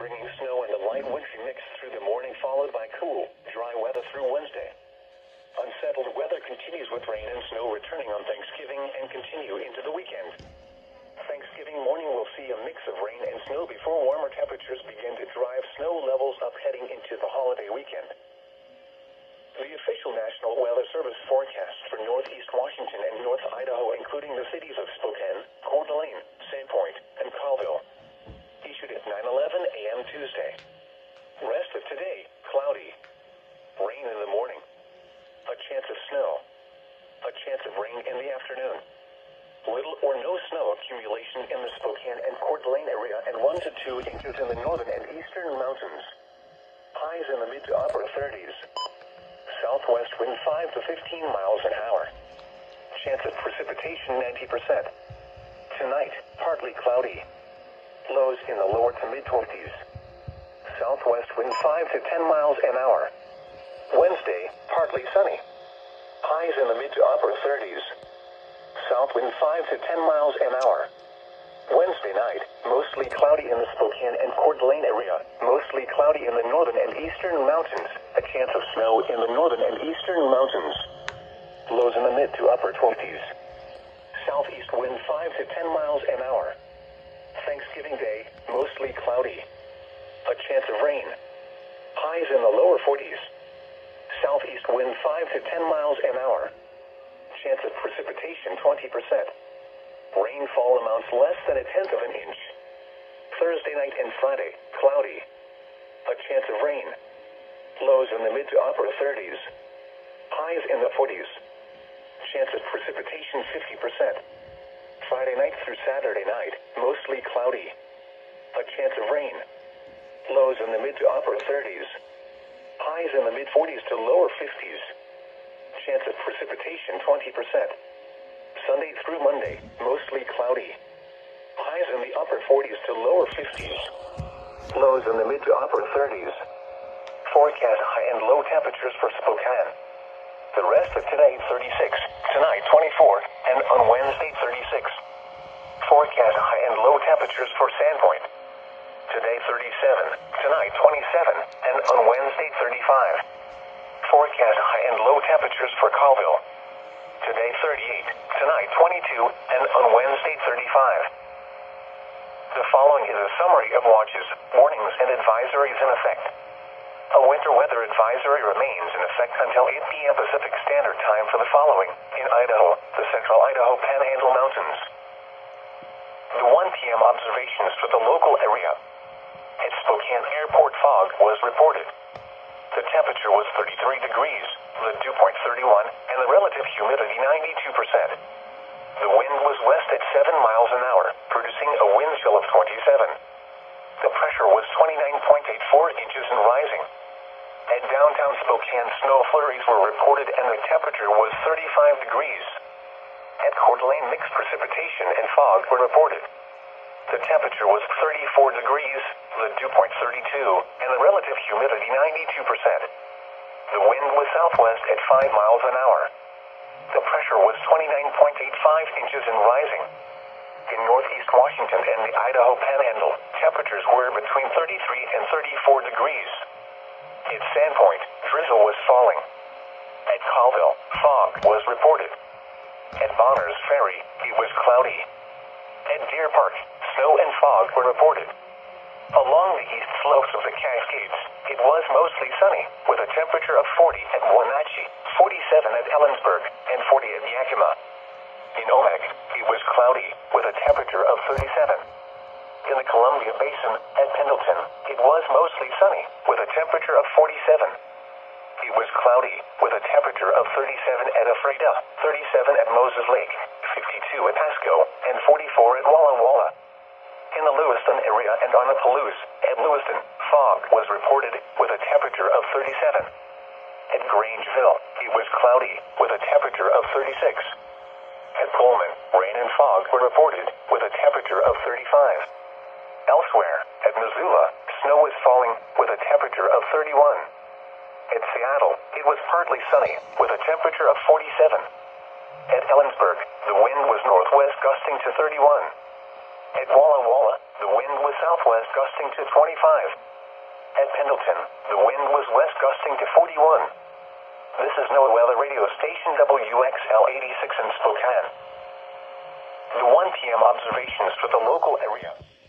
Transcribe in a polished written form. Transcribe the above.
bringing snow and a light wintry mix through the morning, followed by cool, dry weather through Wednesday. Unsettled weather continues with rain and snow returning on Thanksgiving and continue into the weekend. Thanksgiving morning will see a mix of rain and snow before warmer temperatures begin to drive snow levels up heading into the holiday weekend. The official National Weather Service forecast for northeast Washington and north Idaho, including the cities of Spokane, Coeur d'Alene, Sandpoint, and Colville, issued at 9:11 a.m. Tuesday. Rest of today, cloudy. Rain in the morning. A chance of snow. A chance of rain in the afternoon. Little or no snow accumulation in the Spokane and Coeur d'Alene area, and 1 to 2 inches in the northern and eastern mountains. Highs in the mid to upper 30s. Southwest wind 5 to 15 miles an hour. Chance of precipitation 90%. Tonight, partly cloudy. Lows in the lower to mid 20s. Southwest wind 5 to 10 miles an hour. Wednesday, partly sunny. Highs in the mid to upper 30s. South wind 5 to 10 miles an hour. Wednesday night, mostly cloudy in the Spokane and Coeur d'Alene area, mostly cloudy in the northern and eastern mountains, a chance of snow in the northern and eastern mountains. Lows in the mid to upper 20s. Southeast wind 5 to 10 miles an hour. Thanksgiving Day, mostly cloudy. A chance of rain. Highs in the lower 40s. Southeast wind 5 to 10 miles an hour. Chance of precipitation 20%. Rainfall amounts less than 1/10 of an inch. Thursday night and Friday, cloudy. A chance of rain. Lows in the mid to upper 30s. Highs in the 40s. Chance of precipitation 50%. Friday night through Saturday night, mostly cloudy. A chance of rain. Lows in the mid to upper 30s. Highs in the mid 40s to lower 50s. Chance of precipitation 20%. Sunday through Monday, mostly cloudy. Highs in the upper 40s to lower 50s. Lows in the mid to upper 30s. Forecast high and low temperatures for Spokane. The rest of today, 36. Tonight, 24. And on Wednesday, 36. Forecast high and low temperatures for Sandpoint. Today, 37. Tonight, 27. And on Wednesday, 35. Forecast high and low temperatures for Colville. Today 38, tonight 22, and on Wednesday 35. The following is a summary of watches, warnings, and advisories in effect. A winter weather advisory remains in effect until 8 p.m. Pacific Standard Time for the following: in Idaho, the central Idaho Panhandle Mountains. The 1 p.m. observations for the local area. At Spokane Airport, fog was reported. The temperature was 33 degrees, the dew point 31, and the relative humidity 92%. The wind was west at 7 miles an hour, producing a wind chill of 27. The pressure was 29.84 inches and rising. At downtown Spokane, snow flurries were reported and the temperature was 35 degrees. At Coeur d'Alene, mixed precipitation and fog were reported. The temperature was 34 degrees, the dew point 32, and the relative humidity 92%. The wind was southwest at 5 miles an hour. The pressure was 29.85 inches and rising. In northeast Washington and the Idaho Panhandle, temperatures were between 33 and 34 degrees. At Sandpoint, drizzle was falling. At Colville, fog was reported. At Bonners Ferry, it was cloudy. At Deer Park, snow and fog were reported. Along the east slopes of the Cascades, it was mostly sunny, with a temperature of 40 at Wenatchee, 47 at Ellensburg, and 40 at Yakima. In Omak, it was cloudy, with a temperature of 37. In the Columbia Basin, at Pendleton, it was mostly sunny, with a temperature of 47. It was cloudy, with a temperature of 37 at Ephrata, 37 at Moses Lake, 52 at Pasco, and 44 at Walla Walla. In the Lewiston area and on the Palouse, at Lewiston, fog was reported with a temperature of 37. At Grangeville, it was cloudy, with a temperature of 36. At Pullman, rain and fog were reported, with a temperature of 35. Elsewhere, at Missoula, snow was falling, with a temperature of 31. At Seattle, it was partly sunny, with a temperature of 47. At Ellensburg, the wind was northwest gusting to 31. At Walla Walla, the wind was southwest gusting to 25. At Pendleton, the wind was west gusting to 41. This is NOAA Weather Radio Station WXL86 in Spokane. The 1 p.m. observations for the local area.